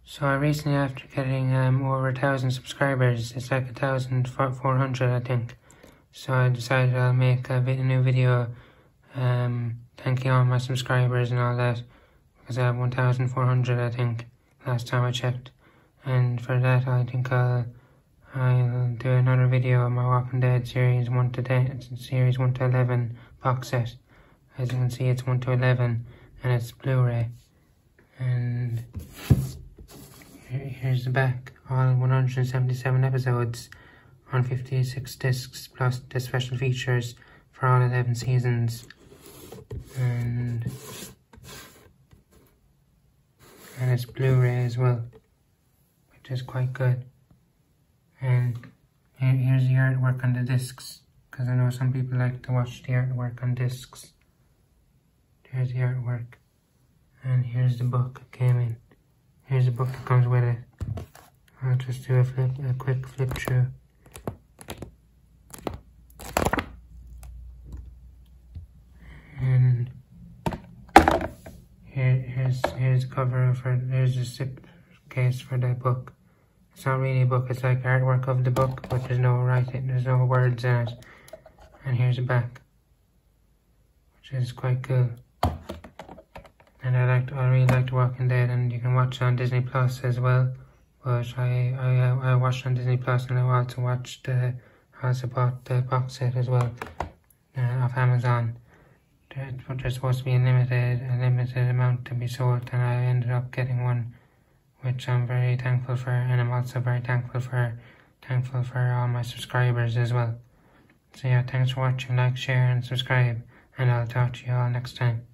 So I recently, after getting over 1,000 subscribers, it's like 1,400 I think. So I decided I'll make a new video thanking all my subscribers and all that, because I have 1,400 I think, last time I checked. And for that I think I'll do another video of my Walking Dead series 1 to 10, series 1 to 11 box set. As you can see, it's 1 to 11 and it's Blu-ray. And here's the back, all 177 episodes on 56 discs plus the special features for all 11 seasons. And it's Blu-ray as well, which is quite good. And here's the artwork on the discs, because I know some people like to watch the artwork on discs. Here's the artwork. And here's the book that came in. Here's the book that comes with it. I'll just do a quick flip through. And here's the cover here's the zip case for the book. It's not really a book, it's like artwork of the book, but there's no writing, there's no words in it. And here's the back, which is quite cool. And I really liked Walking Dead, and you can watch it on Disney Plus as well. But I watched on Disney Plus, and I also bought the box set as well off Amazon. There's supposed to be a limited amount to be sold, and I ended up getting one, which I'm very thankful for, and I'm also very thankful for all my subscribers as well. So yeah, thanks for watching, like, share and subscribe, and I'll talk to you all next time.